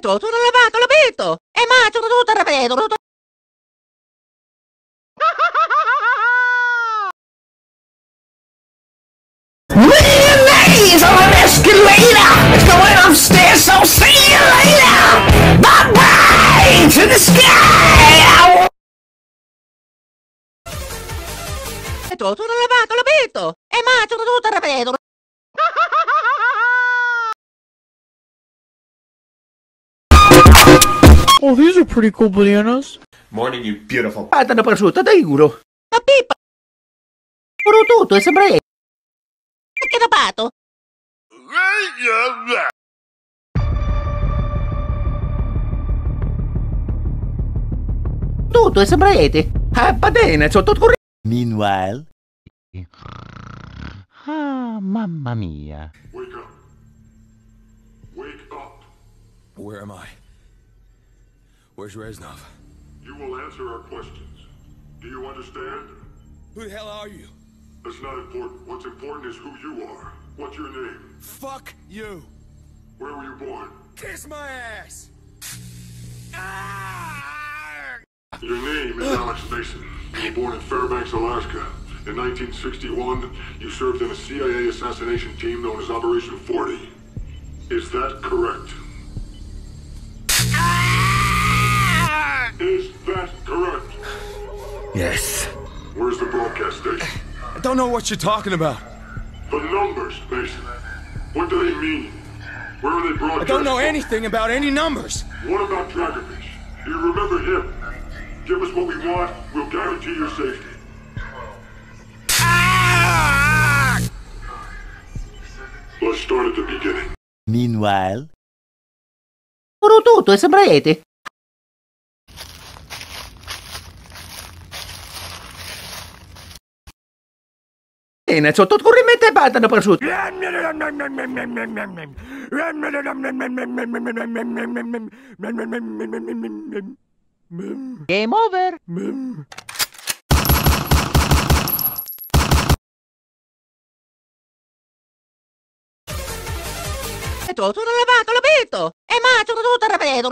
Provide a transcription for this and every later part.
Tutto lavato, l'ho visto! E mangio tutto il ripeto, tutto... Mayonnaise on an escalator! It's going upstairs, so see you later! Bye-bye to the sky! Tutto lavato, l'ho visto! E mangio tutto il ripeto! Oh, these are pretty cool bananas. Morning, you beautiful. Patata prosciutto, dai culo. La pipa! Puro tutto, è sempre lei. Che da pato! Tutto, è sempre lei. Ah, padena, sotto il corriere. Meanwhile. Ah, mamma mia. Wake up. Wake up. Where am I? Where's Reznov? You will answer our questions. Do you understand? Who the hell are you? That's not important. What's important is who you are. What's your name? Fuck you. Where were you born? Kiss my ass. Your name is Alex Mason. You were born in Fairbanks, Alaska. In 1961, you served in a CIA assassination team known as Operation 40. Is that correct? Is that correct? Yes. Where's the broadcast station? I don't know what you're talking about. The numbers, Mason. What do they mean? Where are they I broadcast? don't know from? anything about any numbers. What about Dragovich? Do you remember him? Give us what we want, we'll guarantee your safety. Let's start at the beginning. Meanwhile. Puro tutto, è sempre lei. Bene, sotto il corriere patata prosciutto. Game over! Tutto lavato, l'ho visto! E mangio tutto il ripeto!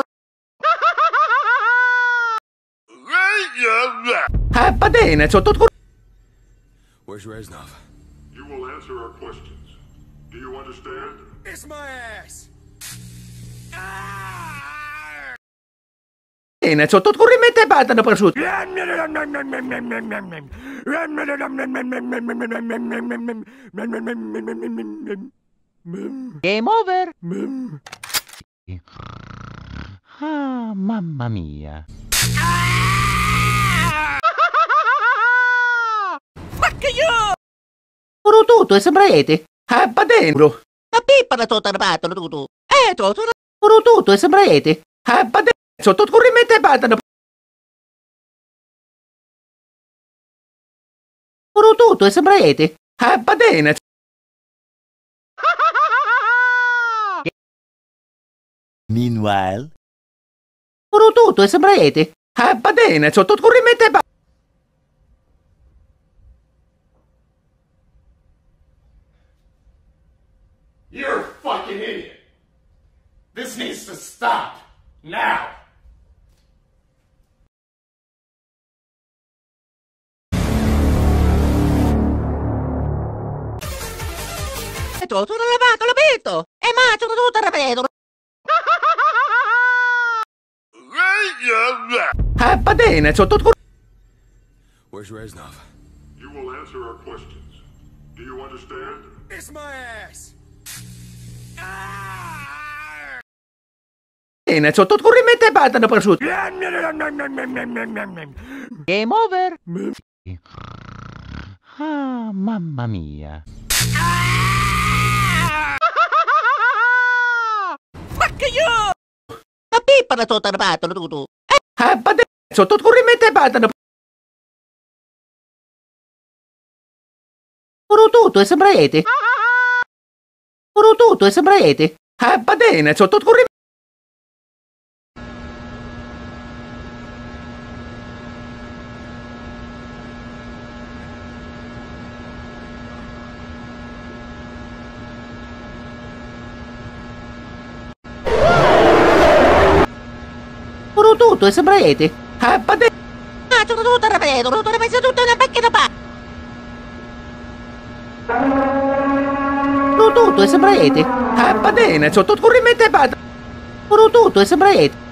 Ah, padena, sotto il corriere. Where's Reznov? You will answer our questions. Do you understand? Kiss my ass. Bene, sotto il corriere patata prosciutto. Game over! Ah, mamma mia. Fuck you! Puro tutto, è sempre lei. Ah, padena. La pipa da tutto il ripeto, tutto! Tutto! Puro tutto, è sempre lei. Ah, padena. Sotto il corriere patata. Puro tutto, è sempre lei. Ah, padena. Meanwhile. Puro tutto, è sempre lei. Ah, padena, sotto il corriere patata. You're a fucking idiot. This needs to stop. Now. Tutto lavato, l'ho visto! E mangio tutto il ripeto! Ah, padena, sotto il corriere. Where's Reznov? You will answer our questions. Do you understand? Kiss my ass. Bene, sotto il corriere patata prosciutto. Game over! Ah, mamma mia. Fuck you! La pipa da tutto il ripeto, tutto! Ah, padena, sotto il corriere patata. Puro tutto, è sempre lei. Puro tutto, è sempre lei. Ah, padena, sotto il corriere. tutto, sembra Eti. Va bene. Ah, sono tutto ripeto, tutto messo tutto in una macchina pa. Tutto, sembra Eti. Va bene, tutto corrimente, tutto, sembra Eti.